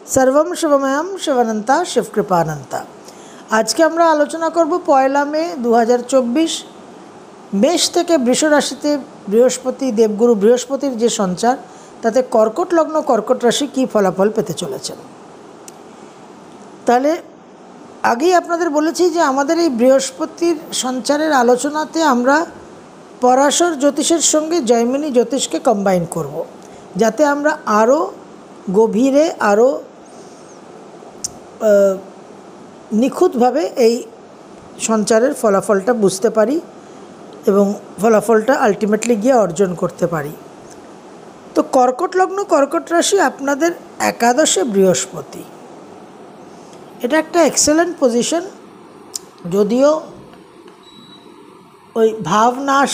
सर्वम शिवमयम शिवानंता शिवकृपानंता। आज के আমরা আলোচনা করব পয়লা মে 2024 মেষ থেকে বৃষ রাশিতে বৃহস্পতি দেবগুরু বৃহস্পতির যে সঞ্চার তাতে কর্কট লগ্ন কর্কট রাশি কি ফলাফল পেতে চলেছেন। তাহলে আগেই আপনাদের বলেছি যে আমাদের এই বৃহস্পতির সঞ্চারের আলোচনাতে আমরা পরাশর জ্যোতিষের সঙ্গে জৈমিনী জ্যোতিষকে কম্বাইন করব, যাতে আমরা আরও গভীরে আরও নিখুঁতভাবে এই সঞ্চারের ফলাফলটা বুঝতে পারি এবং ফলাফলটা আলটিমেটলি গিয়ে অর্জন করতে পারি। তো কর্কট লগ্ন কর্কট রাশি আপনাদের একাদশে বৃহস্পতি, এটা একটা এক্সেলেন্ট পজিশন। যদিও ওই ভাবনাশ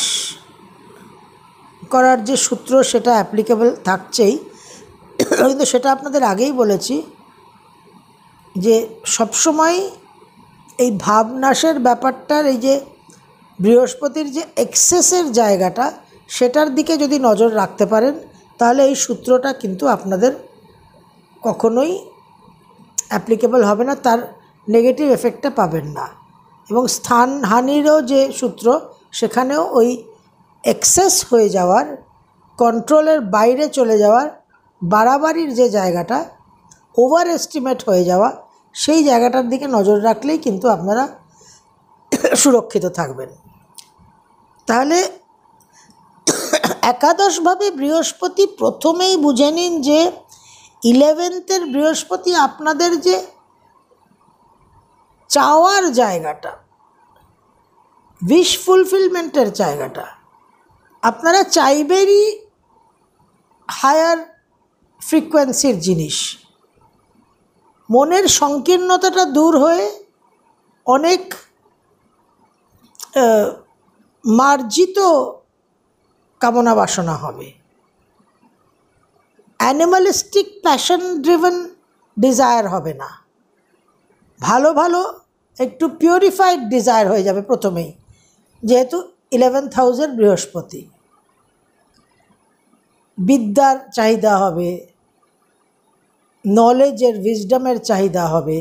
করার যে সূত্র সেটা অ্যাপ্লিকেবল থাকছেই, কিন্তু সেটা আপনাদের আগেই বলেছি যে সবসময় এই ভাবনাশের ব্যাপারটার এই যে বৃহস্পতির যে এক্সেসের জায়গাটা সেটার দিকে যদি নজর রাখতে পারেন তাহলে এই সূত্রটা কিন্তু আপনাদের কখনোই অ্যাপ্লিকেবল হবে না, তার নেগেটিভ এফেক্টটা পাবেন না। এবং স্থানহানিরও যে সূত্র সেখানেও ওই এক্সেস হয়ে যাওয়ার, কন্ট্রোলের বাইরে চলে যাওয়ার, বাড়াবাড়ির যে জায়গাটা, ওভার এস্টিমেট হয়ে যাওয়া, সেই জায়গাটার দিকে নজর রাখলেই কিন্তু আপনারা সুরক্ষিত থাকবেন। তাহলে একাদশভাবে বৃহস্পতি, প্রথমেই বুঝে নিন যে 11th বৃহস্পতি আপনাদের যে চাওয়ার জায়গাটা, উইশ ফুলফিলমেন্টের জায়গাটা, আপনারা চাইবেনই হায়ার ফ্রিকোয়েন্সির জিনিস। মনের সংকীর্ণতাটা দূর হয়ে অনেক মার্জিত কামনা বাসনা হবে। অ্যানিমালিস্টিক প্যাশন ড্রিভেন ডিজায়ার হবে না, ভালো ভালো একটু পিউরিফাইড ডিজায়ার হয়ে যাবে প্রথমেই, যেহেতু 11th হাউসের বৃহস্পতি। বিদ্যার চাহিদা হবে, নলেজের উইজডমের চাহিদা হবে,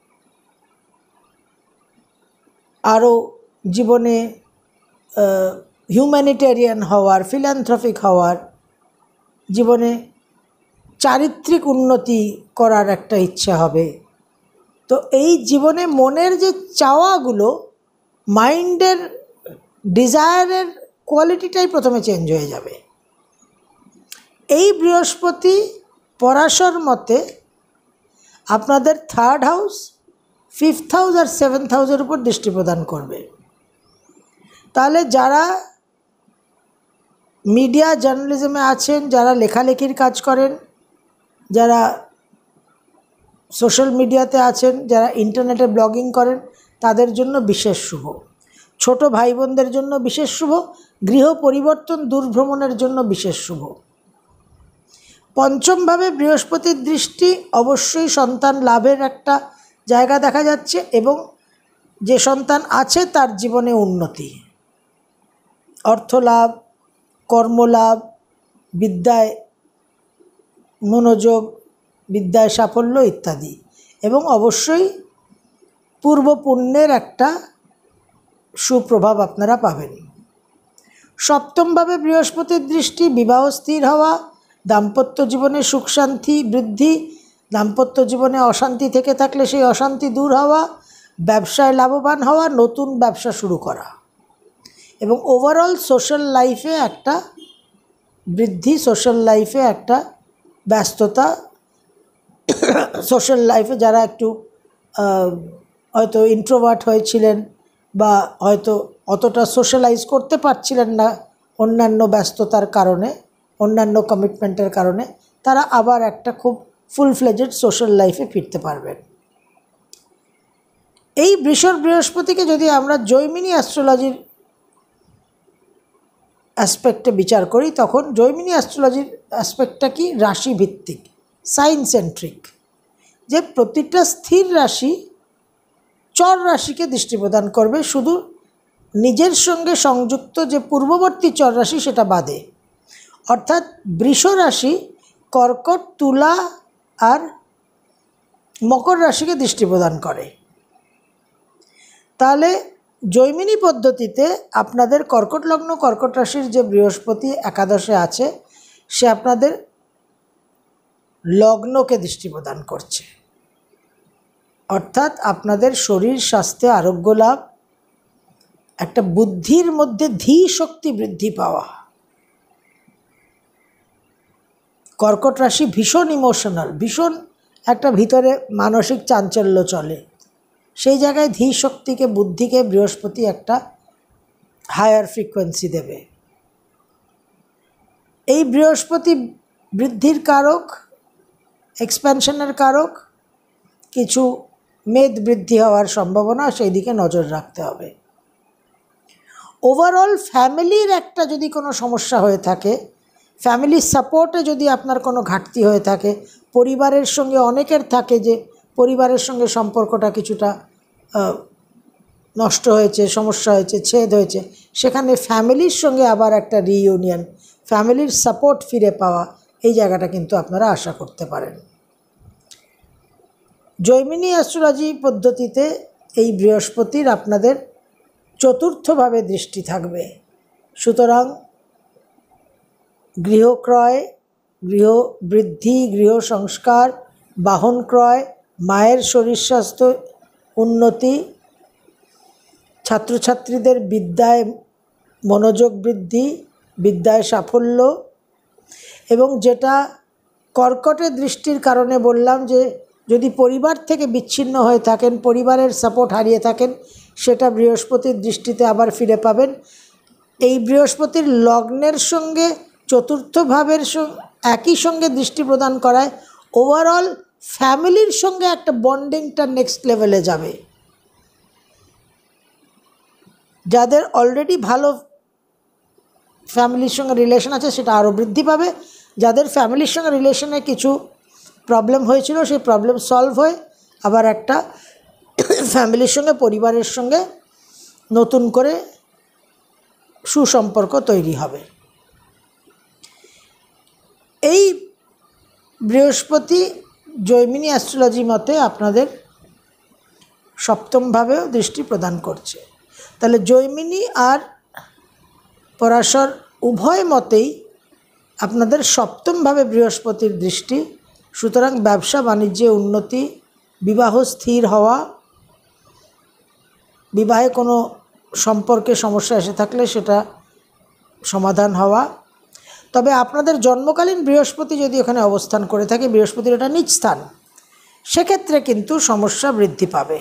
আরও জীবনে হিউম্যানিটেরিয়ান হওয়ার, ফিল্যান্থ্রপিক হওয়ার, জীবনে চারিত্রিক উন্নতি করার একটা ইচ্ছা হবে। তো এই জীবনে মনের যে চাওয়াগুলো, মাইন্ডের ডিজায়ারের কোয়ালিটিটাই প্রথমে চেঞ্জ হয়ে যাবে। এই বৃহস্পতি পরাশর মতে আপনাদের 3rd হাউস, 5th হাউস আর 7th হাউসের উপর দৃষ্টি প্রদান করবে। তাহলে যারা মিডিয়া জার্নালিজমে আছেন, যারা লেখালেখির কাজ করেন, যারা সোশ্যাল মিডিয়াতে আছেন, যারা ইন্টারনেটে ব্লগিং করেন, তাদের জন্য বিশেষ শুভ। ছোট ভাই বোনদের জন্য বিশেষ শুভ। গৃহ পরিবর্তন, দূরভ্রমণের জন্য বিশেষ শুভ। পঞ্চমভাবে বৃহস্পতির দৃষ্টি অবশ্যই সন্তান লাভের একটা জায়গা দেখা যাচ্ছে, এবং যে সন্তান আছে তার জীবনে উন্নতি, অর্থলাভ, কর্মলাভ, বিদ্যায় মনোযোগ, বিদ্যায় সাফল্য ইত্যাদি, এবং অবশ্যই পূর্বপুণ্যের একটা সুপ্রভাব আপনারা পাবেন। সপ্তমভাবে বৃহস্পতির দৃষ্টি বিবাহ স্থির হওয়া, দাম্পত্য জীবনে সুখ শান্তি বৃদ্ধি, দাম্পত্য জীবনে অশান্তি থেকে থাকলে সেই অশান্তি দূর হওয়া, ব্যবসায় লাভবান হওয়া, নতুন ব্যবসা শুরু করা, এবং ওভারঅল সোশ্যাল লাইফে একটা বৃদ্ধি, সোশ্যাল লাইফে একটা ব্যস্ততা। সোশ্যাল লাইফে যারা একটু হয়তো ইন্ট্রোভার্ট হয়েছিলেন বা হয়তো অতটা সোশ্যালাইজ করতে পারছিলেন না অন্যান্য ব্যস্ততার কারণে, অন্যান্য কমিটমেন্টের কারণে, তারা আবার একটা খুব ফুল ফ্লেজেড সোশ্যাল লাইফে ফিরতে পারবেন। এই বৃষর বৃহস্পতিকে যদি আমরা জৈমিনী অ্যাস্ট্রোলজির অ্যাসপেক্টে বিচার করি, তখন জৈমিনী অ্যাস্ট্রোলজির অ্যাসপেক্টটা কি? রাশিভিত্তিক, সাইন সেন্ট্রিক, যে প্রতিটা স্থির রাশি চর রাশিকে দৃষ্টি প্রদান করবে, শুধু নিজের সঙ্গে সংযুক্ত যে পূর্ববর্তী চর রাশি সেটা বাদে। অর্থাৎ বৃষ রাশি কর্কট, তুলা আর মকর রাশিকে দৃষ্টি প্রদান করে। তাহলে জৈমিনী পদ্ধতিতে আপনাদের কর্কট লগ্ন কর্কট রাশির যে বৃহস্পতি একাদশে আছে সে আপনাদের লগ্নকে দৃষ্টি প্রদান করছে, অর্থাৎ আপনাদের শরীর স্বাস্থ্যে আরোগ্য লাভ, একটা বুদ্ধির মধ্যে ধী শক্তি বৃদ্ধি পাওয়া। কর্কট রাশি ভীষণ ইমোশনাল, ভীষণ একটা ভিতরে মানসিক চাঞ্চল্য চলে, সেই জায়গায় ধী শক্তিকে বুদ্ধিকে বৃহস্পতি একটা হায়ার ফ্রিকোয়েন্সি দেবে। এই বৃহস্পতি বৃদ্ধির কারক, এক্সপ্যানশনের কারক, কিছু মেদ বৃদ্ধি হওয়ার সম্ভাবনা, সেই দিকে নজর রাখতে হবে। ওভারঅল ফ্যামিলির একটা যদি কোনো সমস্যা হয়ে থাকে, ফ্যামিলির সাপোর্টে যদি আপনার কোনো ঘাটতি হয়ে থাকে, পরিবারের সঙ্গে অনেকের থাকে যে পরিবারের সঙ্গে সম্পর্কটা কিছুটা নষ্ট হয়েছে, সমস্যা হয়েছে, ছেদ হয়েছে, সেখানে ফ্যামিলির সঙ্গে আবার একটা রিইউনিয়ন, ফ্যামিলির সাপোর্ট ফিরে পাওয়া, এই জায়গাটা কিন্তু আপনারা আশা করতে পারেন। জৈমিনী অ্যাস্ট্রোলজি পদ্ধতিতে এই বৃহস্পতির আপনাদের চতুর্থভাবে দৃষ্টি থাকবে, সুতরাং গৃহক্রয়, গৃহ বৃদ্ধি, গৃহ সংস্কার, বাহন ক্রয়, মায়ের শরীর স্বাস্থ্য উন্নতি, ছাত্রছাত্রীদের বিদ্যায় মনোযোগ বৃদ্ধি, বিদ্যায় সাফল্য, এবং যেটা কর্কটের দৃষ্টির কারণে বললাম যে যদি পরিবার থেকে বিচ্ছিন্ন হয়ে থাকেন, পরিবারের সাপোর্ট হারিয়ে থাকেন, সেটা বৃহস্পতির দৃষ্টিতে আবার ফিরে পাবেন। এই বৃহস্পতির লগ্নের সঙ্গে চতুর্থ ভাবের একই সঙ্গে দৃষ্টি প্রদান করায় ওভারঅল ফ্যামিলির সঙ্গে একটা বন্ডিংটা নেক্সট লেভেলে যাবে। যাদের অলরেডি ভালো ফ্যামিলির সঙ্গে রিলেশন আছে সেটা আরও বৃদ্ধি পাবে, যাদের ফ্যামিলির সঙ্গে রিলেশনে কিছু প্রবলেম হয়েছিল সেই প্রবলেম সলভ হয়ে আবার একটা ফ্যামিলির সঙ্গে, পরিবারের সঙ্গে নতুন করে সুসম্পর্ক তৈরি হবে। এই বৃহস্পতি জৈমিনী অ্যাস্ট্রোলজি মতে আপনাদের সপ্তমভাবেও দৃষ্টি প্রদান করছে। তাহলে জৈমিনী আর পরাশর উভয় মতেই আপনাদের সপ্তমভাবে বৃহস্পতির দৃষ্টি, সুতরাং ব্যবসা বাণিজ্যে উন্নতি, বিবাহ স্থির হওয়া, বিবাহে কোনো সম্পর্কে সমস্যা এসে থাকলে সেটা সমাধান হওয়া। তবে আপনাদের জন্মকালীন বৃহস্পতি যদি ওখানে অবস্থান করে থাকে, বৃহস্পতির এটা নিজ স্থান, সেক্ষেত্রে কিন্তু সমস্যা বৃদ্ধি পাবে।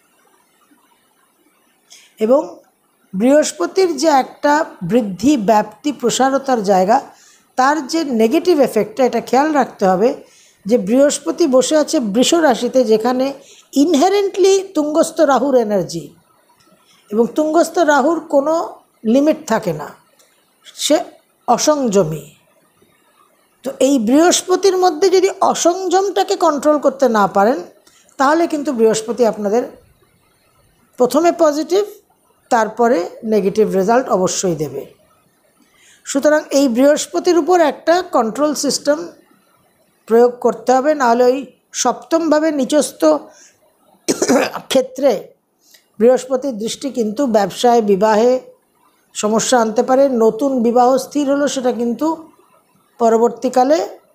এবং বৃহস্পতির যে একটা বৃদ্ধি, ব্যাপ্তি, প্রসারতার জায়গা, তার যে নেগেটিভ এফেক্টটা, এটা খেয়াল রাখতে হবে যে বৃহস্পতি বসে আছে বৃষ রাশিতে, যেখানে ইনহেরেন্টলি তুঙ্গস্থ রাহুর এনার্জি, এবং তুঙ্গস্থ রাহুর কোনো লিমিট থাকে না, সে অসংযমী। তো এই বৃহস্পতির মধ্যে যদি অসংযমটাকে কন্ট্রোল করতে না পারেন, তাহলে কিন্তু বৃহস্পতি আপনাদের প্রথমে পজিটিভ, তারপরে নেগেটিভ রেজাল্ট অবশ্যই দেবে। সুতরাং এই বৃহস্পতির উপর একটা কন্ট্রোল সিস্টেম প্রয়োগ করতে হবে, নাহলে ওই সপ্তমভাবে নিচস্থ ক্ষেত্রে বৃহস্পতির দৃষ্টি কিন্তু ব্যবসায়, বিবাহে সমস্যা আনতে পারে। নতুন বিবাহ স্থির হলো, সেটা কিন্তু পরবর্তীকালে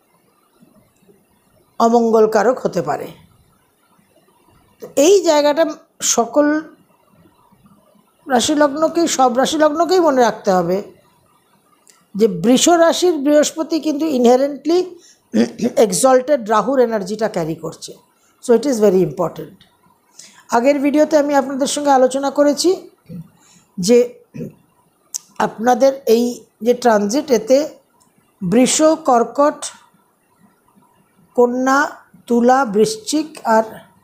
অমঙ্গলকারক হতে পারে। তো এই জায়গাটা সকল রাশিলগ্নকেই, সব রাশিলগ্নকেই মনে রাখতে হবে যে বৃষ রাশির বৃহস্পতি কিন্তু ইনহেরেন্টলি এক্সল্টেড রাহুর এনার্জিটা ক্যারি করছে। So it is very important. আগের ভিডিওতে আমি আপনাদের সঙ্গে আলোচনা করেছি যে আপনাদের এই যে ট্রানজিট, এতে বৃষ, কর্কট, কন্যা, তুলা, বৃশ্চিক আর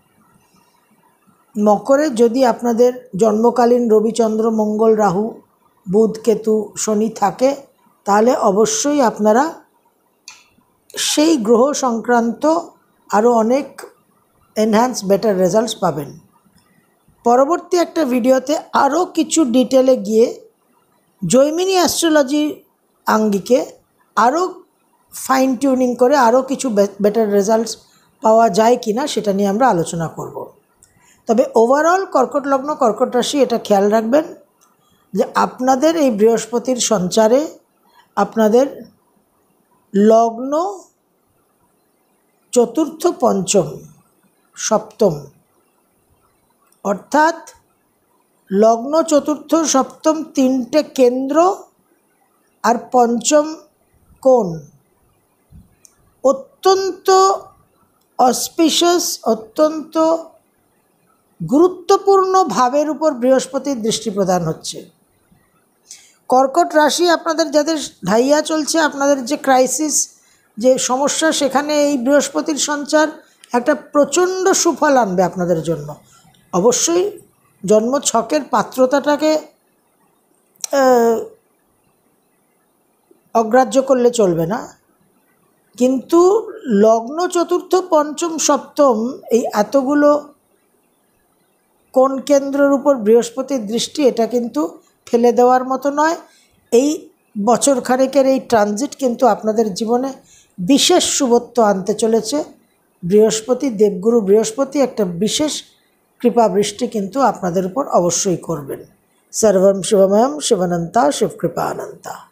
মকরে যদি আপনাদের জন্মকালীন রবি, চন্দ্র, মঙ্গল, রাহু, বুধ, কেতু, শনি থাকে, তাহলে অবশ্যই আপনারা সেই গ্রহ সংক্রান্ত আরও অনেক এনহ্যান্স বেটার রেজাল্টস পাবেন। পরবর্তী একটা ভিডিওতে আরও কিছু ডিটেলে গিয়ে জৈমিনী অ্যাস্ট্রোলজি আঙ্গিকে আরও ফাইন টিউনিং করে আরও কিছু বেটার রেজাল্টস পাওয়া যায় কি না সেটা নিয়ে আমরা আলোচনা করব। তবে ওভারঅল কর্কট লগ্ন কর্কট রাশি এটা খেয়াল রাখবেন যে আপনাদের এই বৃহস্পতির সঞ্চারে আপনাদের লগ্ন চতুর্থ পঞ্চম সপ্তম, অর্থাৎ লগ্ন চতুর্থ সপ্তম তিনটে কেন্দ্র আর পঞ্চম কোণ অত্যন্ত অসপিশিয়াস, অত্যন্ত গুরুত্বপূর্ণ ভাবের উপর বৃহস্পতির দৃষ্টি প্রদান হচ্ছে। কর্কট রাশি আপনাদের যাদের ঢাইয়া চলছে, আপনাদের যে ক্রাইসিস, যে সমস্যা, সেখানে এই বৃহস্পতির সঞ্চার একটা প্রচণ্ড সুফল আনবে আপনাদের জন্য। অবশ্যই জন্ম ছকের পাত্রতাটাকে অগ্রাহ্য করলে চলবে না, কিন্তু লগ্ন চতুর্থ পঞ্চম সপ্তম এই এতগুলো কোন কেন্দ্রের উপর বৃহস্পতির দৃষ্টি, এটা কিন্তু ফেলে দেওয়ার মতো নয়। এই বছর খানেকের এই ট্রানজিট কিন্তু আপনাদের জীবনে বিশেষ শুভত্ব আনতে চলেছে। বৃহস্পতি, দেবগুরু বৃহস্পতি একটা বিশেষ কৃপাবৃষ্টি কিন্তু আপনাদের উপর অবশ্যই করবেন। সর্বম শিবময়ম শিবানন্তা শিবকৃপা অনন্তা।